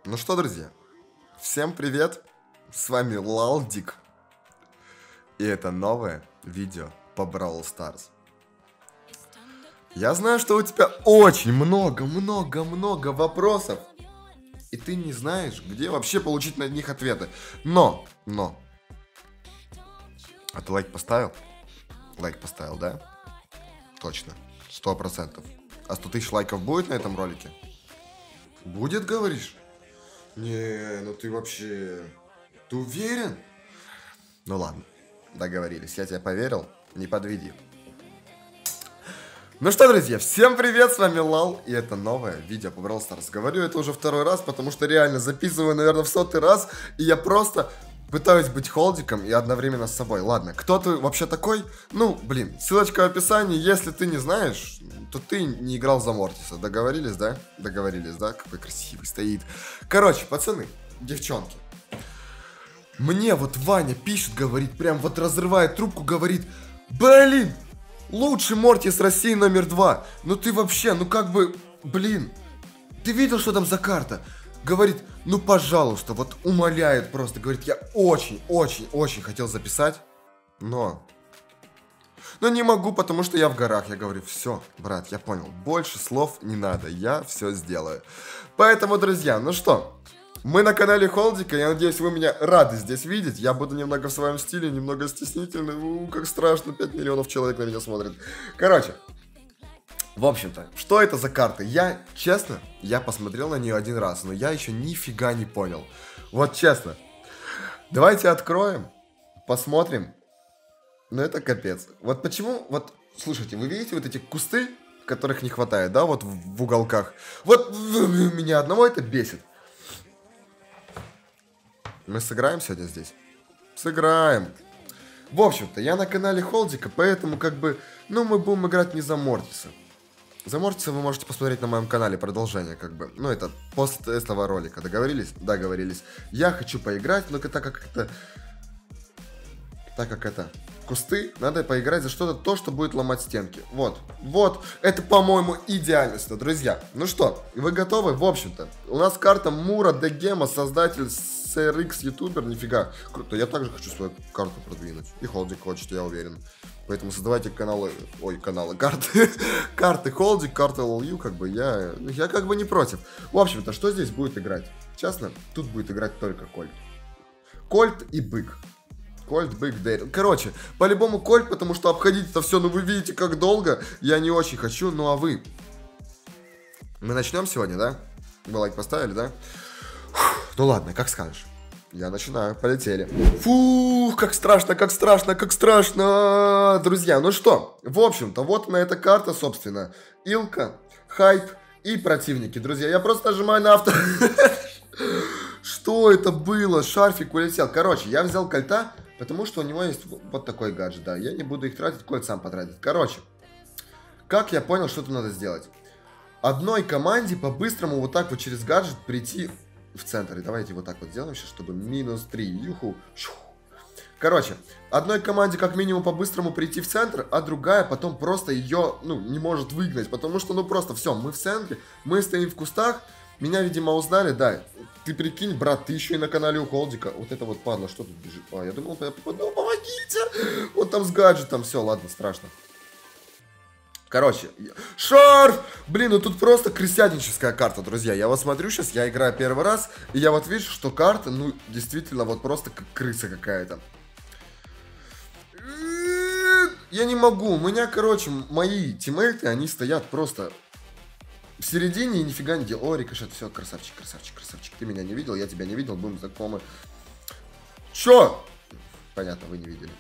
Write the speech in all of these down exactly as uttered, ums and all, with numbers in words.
Ну что, друзья, всем привет, с вами Лалдик, и это новое видео по Brawl Stars. Я знаю, что у тебя очень много-много-много вопросов, и ты не знаешь, где вообще получить на них ответы. Но, но, а ты лайк поставил? Лайк поставил, да? Точно, сто процентов. А сто тысяч лайков будет на этом ролике? Будет, говоришь? Не, ну ты вообще... Ты уверен? Ну ладно, договорились. Я тебе поверил, не подведи. Ну что, друзья, всем привет, с вами Лал, и это новое видео по Brawl Stars. Говорю это уже второй раз, потому что реально записываю, наверное, в сотый раз, и я просто пытаюсь быть холдиком и одновременно с собой. Ладно, кто ты вообще такой? Ну, блин, ссылочка в описании, если ты не знаешь, то ты не играл за Мортиса. Договорились, да? Договорились, да? Какой красивый стоит. Короче, пацаны, девчонки, мне вот Ваня пишет, говорит, прям вот разрывает трубку, говорит, блин, лучший Мортис России номер два. Ну ты вообще, ну как бы, блин, ты видел, что там за карта? Говорит, ну пожалуйста, вот умоляет просто, говорит, я очень-очень-очень хотел записать, но... Но не могу, потому что я в горах. Я говорю, все, брат, я понял, больше слов не надо, я все сделаю. Поэтому, друзья, ну что, мы на канале Холдика, я надеюсь, вы меня рады здесь видеть. Я буду немного в своем стиле, немного стеснительный, у, как страшно, пять миллионов человек на меня смотрит. Короче, в общем-то, что это за карта? Я, честно, я посмотрел на нее один раз, но я еще нифига не понял. Вот честно. Давайте откроем, посмотрим. Ну это капец. Вот почему, вот, слушайте, вы видите вот эти кусты, которых не хватает, да, вот в, в уголках? Вот меня одного это бесит. Мы сыграем сегодня здесь? Сыграем. В общем-то, я на канале Холдика, поэтому как бы, ну мы будем играть не за Мортиса. За Мортиса вы можете посмотреть на моем канале продолжение, как бы. Ну это после этого ролика. Договорились? Договорились. Я хочу поиграть, но так как это... Так как это... Кусты, надо поиграть за что-то, то, что будет ломать стенки. Вот, вот, это, по-моему, идеально, друзья. Ну что, вы готовы? В общем-то, у нас карта Мура Дегема, создатель эс эр икс ютубер, нифига. Круто, я также хочу свою карту продвинуть. И Холдик хочет, я уверен. Поэтому создавайте каналы, ой, каналы, карты, карты Холдик, карты эл ю, как бы я, я как бы не против. В общем-то, что здесь будет играть? Честно, тут будет играть только Кольт. Кольт и Бык. Кольт, Бык, Дэрил. Короче, по-любому Кольт, потому что обходить это все, ну вы видите, как долго. Я не очень хочу, ну а вы? Мы начнем сегодня, да? Вы лайк поставили, да? Фух, ну ладно, как скажешь. Я начинаю, полетели. Фух, как страшно, как страшно, как страшно. Друзья, ну что, в общем-то, вот на эта карта, собственно, Илка, Хайп и противники. Друзья, я просто нажимаю на авто... Что это было? Шарфик улетел. Короче, я взял Кольта, потому что у него есть вот такой гаджет, да. Я не буду их тратить, Кольт сам потратит. Короче, как я понял, что тут надо сделать? Одной команде по-быстрому вот так вот через гаджет прийти в центр. И давайте вот так вот сделаем сейчас, чтобы минус три. Юху. Короче, одной команде как минимум по-быстрому прийти в центр, а другая потом просто ее, ну, не может выгнать. Потому что, ну, просто все, мы в центре, мы стоим в кустах. Меня, видимо, узнали, да. Ты прикинь, брат, ты еще и на канале у Холдика. Вот это вот падла, что тут бежит? А, я думал, я попаду, ну, помогите! Вот там с гаджетом, все, ладно, страшно. Короче, шарф! Блин, ну тут просто крысятническая карта, друзья. Я вот смотрю сейчас, я играю первый раз, и я вот вижу, что карта, ну, действительно, вот просто как крыса какая-то. Я не могу, у меня, короче, мои тиммейты, они стоят просто... В середине и нифига не делал. О, рикошет, все, красавчик, красавчик, красавчик. Ты меня не видел, я тебя не видел, будем знакомы. Чё? Понятно, вы не видели.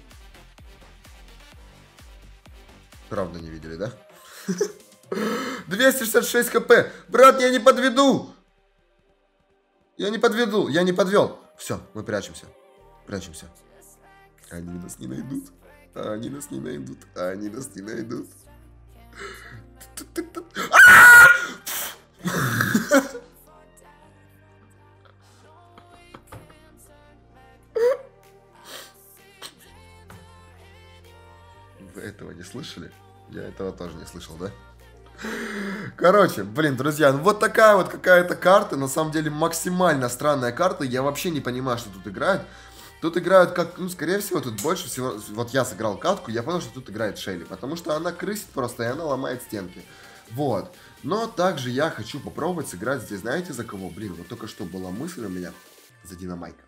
Правда не видели, да? двести шестьдесят шесть хп. Брат, я не подведу. Я не подведу, я не подвел. Все, мы прячемся. Прячемся. Они нас не найдут. Они нас не найдут. Они нас не найдут. Вы этого не слышали? Я этого тоже не слышал, да? Короче, блин, друзья, ну вот такая вот какая-то карта, на самом деле максимально странная карта, я вообще не понимаю, что тут играют. Тут играют как, ну, скорее всего, тут больше всего, вот я сыграл катку, я понял, что тут играет Шелли, потому что она крысит просто, и она ломает стенки. Вот. Но также я хочу попробовать сыграть здесь, знаете, за кого? Блин, вот только что была мысль у меня за Динамайка.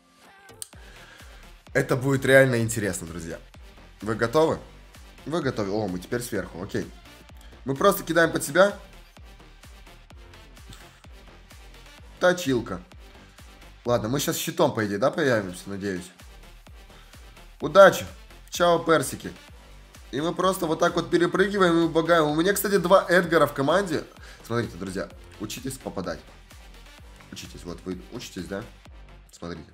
Это будет реально интересно, друзья. Вы готовы? Вы готовы? О, мы теперь сверху, окей. Мы просто кидаем под себя. Точилка. Ладно, мы сейчас щитом, по идее, да, появимся, надеюсь. Удачи. Чао, персики. И мы просто вот так вот перепрыгиваем и убегаем. У меня, кстати, два Эдгара в команде. Смотрите, друзья, учитесь попадать. Учитесь, вот вы учитесь, да? Смотрите.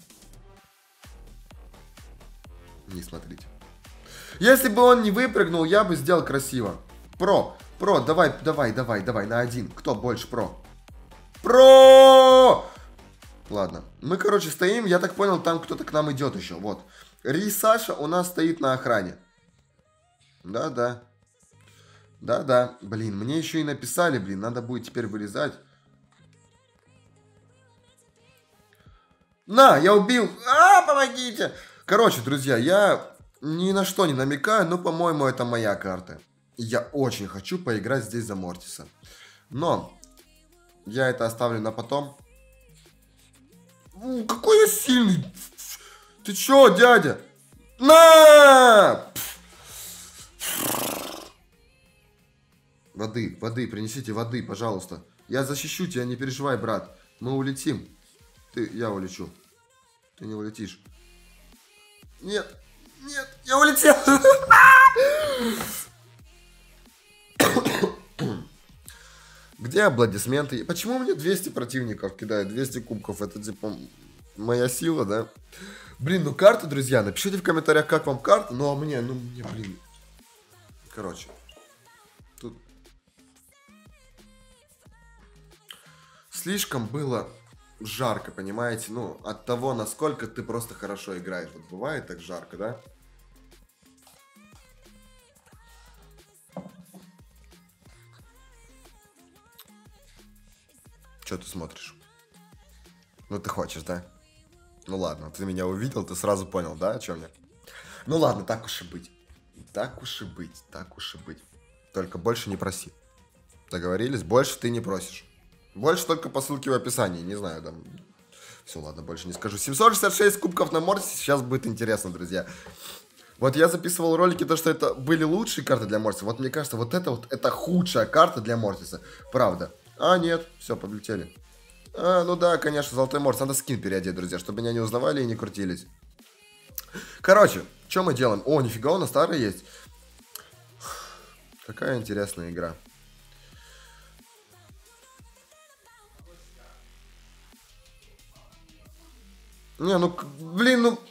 Не смотрите. Если бы он не выпрыгнул, я бы сделал красиво. Про, про, давай, давай, давай, давай, на один. Кто больше про? Про! Ладно. Мы, короче, стоим. Я так понял, там кто-то к нам идет еще. Вот. Ри Саша у нас стоит на охране. Да-да. Да-да. Блин, мне еще и написали, блин. Надо будет теперь вылезать. На, я убил. А, помогите. Короче, друзья, я ни на что не намекаю, но, по-моему, это моя карта. Я очень хочу поиграть здесь за Мортиса. Но я это оставлю на потом. У, какой я сильный. Ты чё, дядя? На! Воды, воды, принесите воды, пожалуйста. Я защищу тебя, не переживай, брат. Мы улетим. Ты, я улечу. Ты не улетишь. Нет, нет, я улетел. Где аплодисменты? Почему мне двести противников кидают? двести кубков. Это типа моя сила, да? Блин, ну карта, друзья. Напишите в комментариях, как вам карта. Ну, а мне, ну, мне, блин. Короче. Тут слишком было жарко, понимаете? Ну, от того, насколько ты просто хорошо играешь. Вот бывает так жарко, да? Что ты смотришь? Ну, ты хочешь, да? Ну, ладно, ты меня увидел, ты сразу понял, да, о чем я? Ну, ладно, так уж и быть. Так уж и быть, так уж и быть. Только больше не проси. Договорились? Больше ты не просишь. Больше только по ссылке в описании, не знаю, там... Все, ладно, больше не скажу. семьсот шестьдесят шесть кубков на Мортисе, сейчас будет интересно, друзья. Вот я записывал ролики, то, что это были лучшие карты для Мортиса. Вот мне кажется, вот это вот, это худшая карта для Мортиса. Правда. А, нет, все, подлетели. А, ну да, конечно, золотой Мортис. Надо скин переодеть, друзья, чтобы меня не узнавали и не крутились. Короче, что мы делаем? О, нифига, у нас старый есть. Какая интересная игра. Не, ну, блин, ну...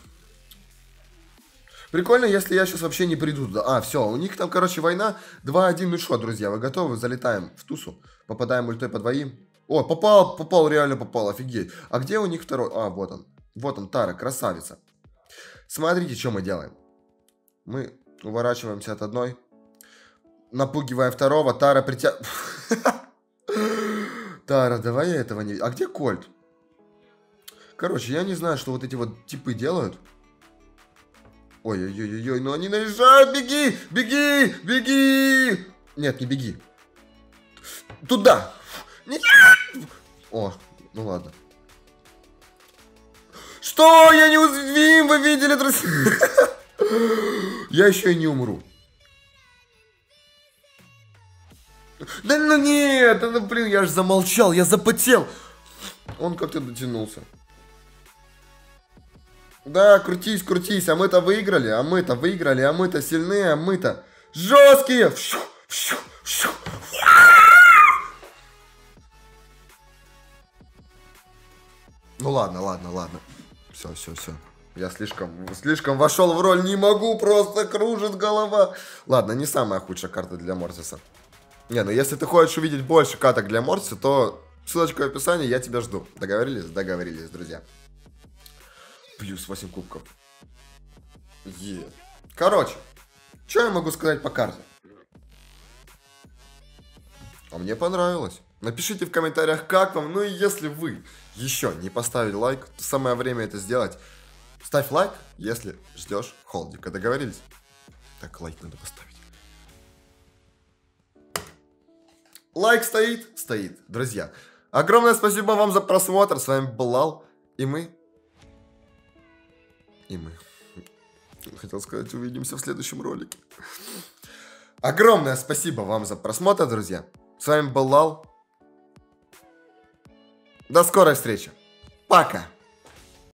Прикольно, если я сейчас вообще не приду туда. А, все, у них там, короче, война. два один, ну что, друзья, вы готовы? Залетаем в тусу. Попадаем ультой по двоим. О, попал, попал, реально попал, офигеть. А где у них второй? А, вот он. Вот он, Тара, красавица. Смотрите, что мы делаем. Мы уворачиваемся от одной. Напугиваем второго. Тара притя... Тара, давай я этого не... А где Кольт? Короче, я не знаю, что вот эти вот типы делают. Ой-ой-ой-ой, ну они наезжают, беги, беги, беги. Нет, не беги. Туда. Нет. О, ну ладно. Что? Я не уязвим, вы видели, друзья? Я еще и не умру. Да ну нет, ну блин, я же замолчал, я запотел. Он как-то дотянулся. Да, крутись, крутись, а мы-то выиграли, а мы-то выиграли, а мы-то сильные, а мы-то жесткие. Ну ладно, ладно, ладно. Все, все, все. Я слишком, слишком вошел в роль, не могу, просто кружит голова. Ладно, не самая худшая карта для Мортиса. Не, ну если ты хочешь увидеть больше каток для Мортиса, то ссылочка в описании, я тебя жду. Договорились? Договорились, друзья. Плюс восемь кубков. Е. Короче, что я могу сказать по карте? А мне понравилось. Напишите в комментариях, как вам. Ну и если вы еще не поставили лайк, то самое время это сделать. Ставь лайк, если ждешь холдика. Договорились? Так, лайк надо поставить. Лайк стоит? Стоит. Друзья, огромное спасибо вам за просмотр. С вами был Лал. И мы... И мы... Хотел сказать, увидимся в следующем ролике. Огромное спасибо вам за просмотр, друзья. С вами был Лал. До скорой встречи. Пока.